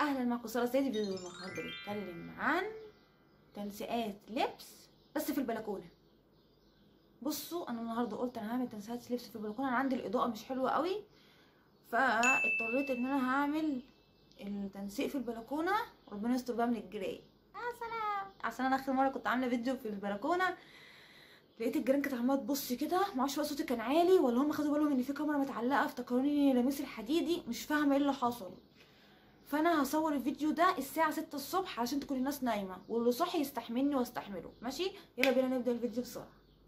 اهلا معكم ساره سيدي. فيديو النهارده بيتكلم عن تنسيقات لبس بس في البلكونه. بصوا انا النهارده قلت انا هعمل تنسيقات لبس في البلكونه. انا عندي الاضاءه مش حلوه قوي، فاضطريت ان انا هعمل التنسيق في البلكونه. ربنا يستر بقى من الجيران. يا سلام، عشان انا اخر مره كنت عامله فيديو في البلكونه لقيت الجيران كانت عماله تبص كده، معرفش بقى صوتي كان عالي ولا هم خدوا بالهم ان في كاميرا متعلقه افتكروني لميس الحديدي، مش فاهمه ايه اللي حصل. فانا هصور الفيديو ده الساعه 6 الصبح عشان تكون الناس نايمه، واللي صاحي يستحملني واستحمله. ماشي، يلا بينا نبدا الفيديو بسرعه.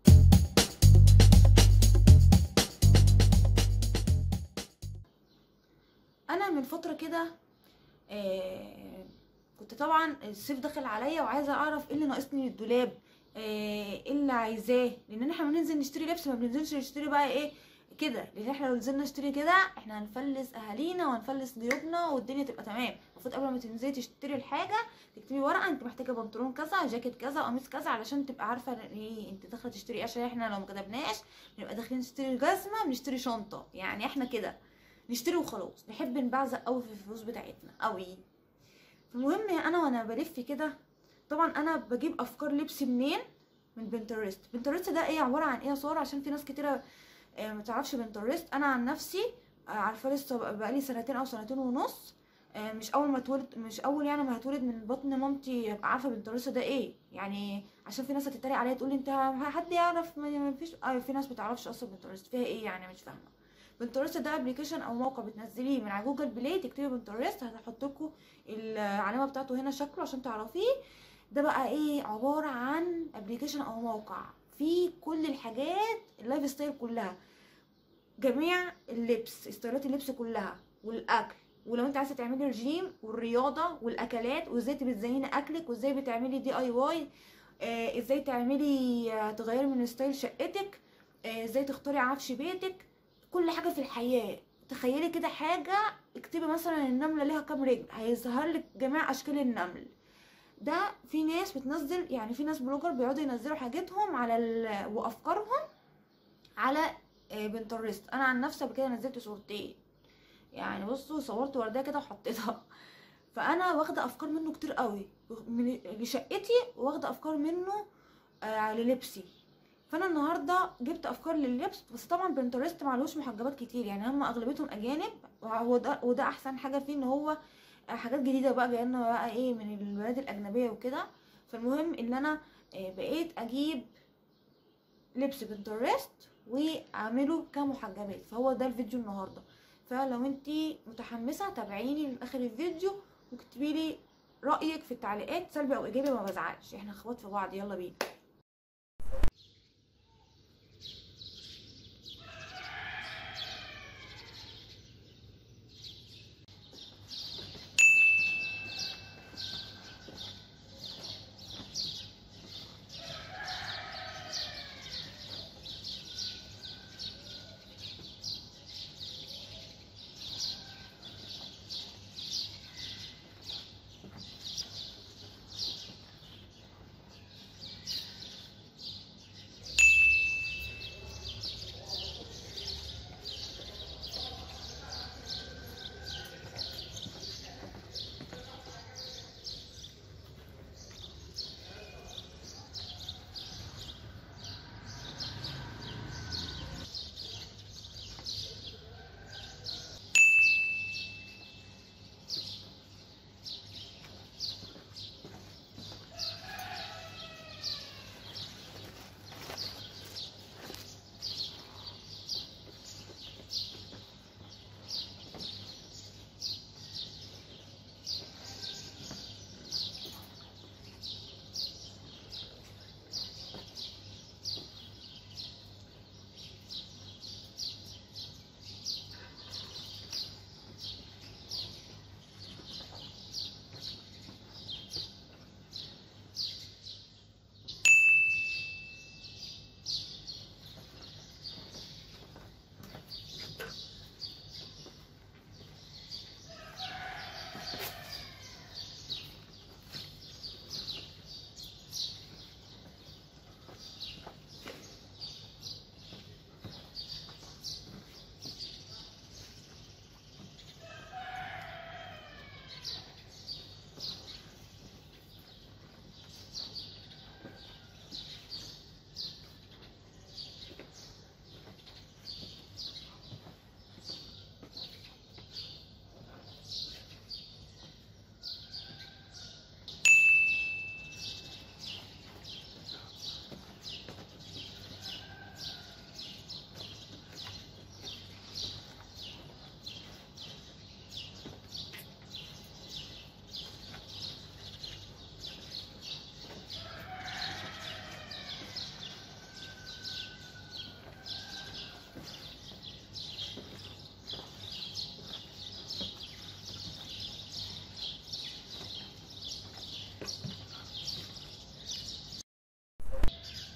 انا من فتره كده كنت طبعا الصيف داخل عليا وعايزه اعرف ايه اللي ناقصني للدولاب، ايه اللي عايزاه، لان احنا بننزل نشتري لبس ما بننزلش نشتري بقى ايه كده، لان احنا لو نزلنا نشتري كده احنا هنفلس اهالينا وهنفلس جيوبنا والدنيا تبقى تمام. المفروض قبل ما تنزلي تشتري الحاجه تكتبي ورقه انت محتاجه بنطلون كذا، جاكيت كذا، قميص كذا، علشان تبقى عارفه ايه انت داخله تشتري ايه. عشان احنا لو ما كتبناش نبقى داخلين نشتري جزمه بنشتري شنطه، يعني احنا كده نشتري وخلاص، نحب نبعزق قوي في الفلوس بتاعتنا قوي. المهم انا وانا بلف كده طبعا انا بجيب افكار لبس منين؟ من بنترست. بنترست ده ايه؟ عباره عن ايه يا ساره؟ عشان في ناس كتيره ما تعرفش بنترست. انا عن نفسي عارفه لسه بقالي سنتين او سنتين ونص. مش اول ما اتولد، مش اول يعني ما هتولد من بطن مامتي ابقى عارفه بنترست ده ايه. يعني عشان في ناس هتتريق عليا تقول لي انت حد يعرف؟ ما فيش. في ناس ما تعرفش اصلا بنترست فيها ايه، يعني مش فاهمه. بنترست ده ابلكيشن او موقع بتنزليه من على جوجل بلاي، تكتبي بنترست هتحط لكم العلامه بتاعته هنا شكله عشان تعرفيه. ده بقى ايه؟ عباره عن ابلكيشن او موقع فيه كل الحاجات اللايف ستايل كلها، جميع اللبس، ستايلات اللبس كلها، والاكل، ولو انت عايزه تعملي رجيم، والرياضه، والاكلات، وازاي بتزيني اكلك، وازاي بتعملي دي اي واي، ازاي تعملي تغيري من ستايل شقتك، ازاي تختاري عفش بيتك، كل حاجه في الحياه. تخيلي كده حاجه، اكتبي مثلا النمله ليها كام رجل، هيظهر لك جميع اشكال النمل. ده في ناس بتنزل، يعني في ناس بلوجر بيقعدوا ينزلوا حاجتهم على وافكارهم على بنترست. انا عن نفسي قبل كده نزلت صورتين، يعني بصوا صورت ورديه كده وحطيتها. فانا واخده افكار منه كتير قوي لشقتي، واخده افكار منه للبسي. فانا النهارده جبت افكار لللبس، بس طبعا بنترست معلوش محجبات كتير، يعني هم اغلبيتهم اجانب، وده احسن حاجه فيه ان هو حاجات جديده بقى جايه لنا بقى ايه من البلاد الاجنبيه وكده. فالمهم ان انا بقيت اجيب لبس بنترست واعمله كمحجبات. فهو ده الفيديو النهارده. فلو انتي متحمسه تابعيني لاخر الفيديو واكتبي لي رايك في التعليقات، سلبي او ايجابي ما بزعلش، احنا اخوات في بعض. يلا بينا.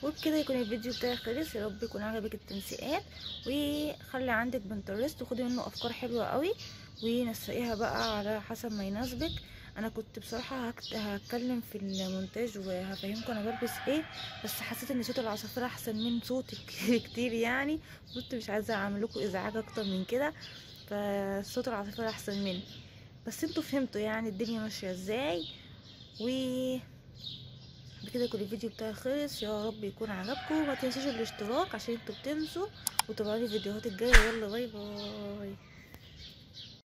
وبكده يكون الفيديو بتاعي خلص. يا رب يكون عجبك التنسيقات، وخلي عندك بنترست وخدي منه افكار حلوه قوي ونسقيها بقى على حسب ما يناسبك. انا كنت بصراحه هتكلم في المونتاج وهفهمكم انا بلبس ايه، بس حسيت ان صوت العصافير احسن من صوتي كتير يعني. كنت مش عايزه اعمل لكم ازعاج اكتر من كده، فصوت العصافير احسن مني. بس انتوا فهمتوا يعني الدنيا ماشيه ازاي. و بكده يكون الفيديو بتاعي خلص. يا رب يكون عجبكم، ما تنسوش الاشتراك عشان انتوا بتنسوا، وتابعوني الفيديوهات الجايه. يلا باي باي.